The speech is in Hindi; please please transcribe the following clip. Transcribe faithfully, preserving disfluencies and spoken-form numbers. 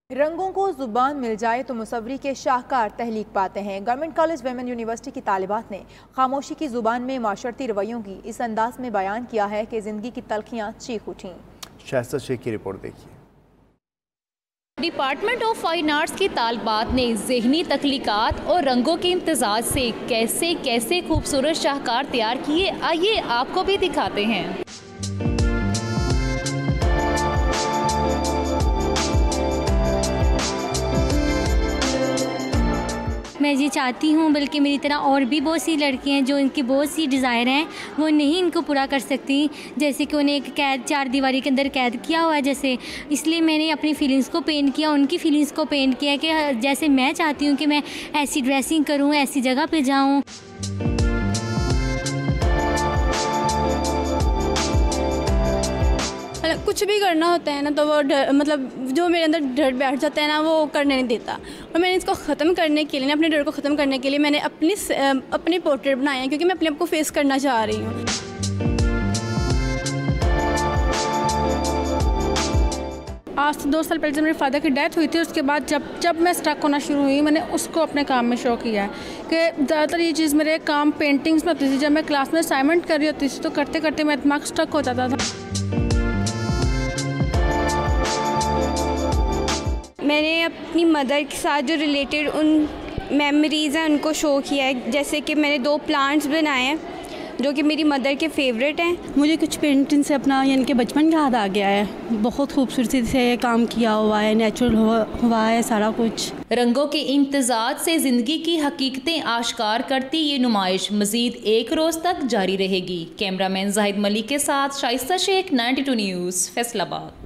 रंगों को जुबान मिल जाए तो मुसव्वरी के शाहकार तहलीक पाते हैं। गवर्नमेंट कॉलेज वेमेन यूनिवर्सिटी की तालिबात ने खामोशी की जुबान में माशरती रवैयों की इस अंदाज में बयान किया है कि जिंदगी की तलखियाँ चीख उठीं। शाइस्ता शेख की रिपोर्ट देखिए। डिपार्टमेंट ऑफ फाइन आर्ट्स की तालिबात ने ज़हनी तख्लीकात और रंगों के इम्तजाज से कैसे कैसे खूबसूरत शाहकार तैयार किए, आइए आपको भी दिखाते हैं। मैं ये चाहती हूँ, बल्कि मेरी तरह और भी बहुत सी लड़कियाँ हैं जो इनकी बहुत सी डिज़ायर हैं वो नहीं इनको पूरा कर सकती, जैसे कि उन्हें एक कैद चार दीवारी के अंदर कैद किया हुआ है जैसे। इसलिए मैंने अपनी फीलिंग्स को पेंट किया, उनकी फीलिंग्स को पेंट किया कि जैसे मैं चाहती हूँ कि मैं ऐसी ड्रेसिंग करूँ, ऐसी जगह पर जाऊँ। कुछ भी करना होता है ना तो वो डर, मतलब जो मेरे अंदर डर बैठ जाता है ना वो करने नहीं देता। और मैंने इसको ख़त्म करने के लिए, अपने डर को ख़त्म करने के लिए मैंने अपनी अपने पोर्ट्रेट बनाए हैं, क्योंकि मैं अपने आप को फेस करना चाह रही हूँ। आज से दो साल पहले जब मेरे फादर की डेथ हुई थी, उसके बाद जब जब मैं स्टक होना शुरू हुई, मैंने उसको अपने काम में शो किया है कि ज़्यादातर ये चीज़ मेरे काम पेंटिंग्स में होती थी। जब मैं क्लास में असाइनमेंट कर रही होती थी तो करते करते मेरा दिमाग स्टक हो जाता था। मैंने अपनी मदर के साथ जो रिलेटेड उन मेमोरीज़ हैं उनको शो किया है, जैसे कि मैंने दो प्लांट्स बनाए हैं जो कि मेरी मदर के फेवरेट हैं। मुझे कुछ पेंटिंग से अपना यानी कि बचपन याद आ गया है। बहुत खूबसूरती से काम किया हुआ है, नेचुरल हुआ, हुआ है सारा कुछ। रंगों के इम्तजाज से ज़िंदगी की हकीकतें आश्कार करती ये नुमाइश मज़ीद एक रोज़ तक जारी रहेगी। कैमरामैन जाहिद मलिक के साथ Shaista Shaikh, ninety two news, Faisalabad.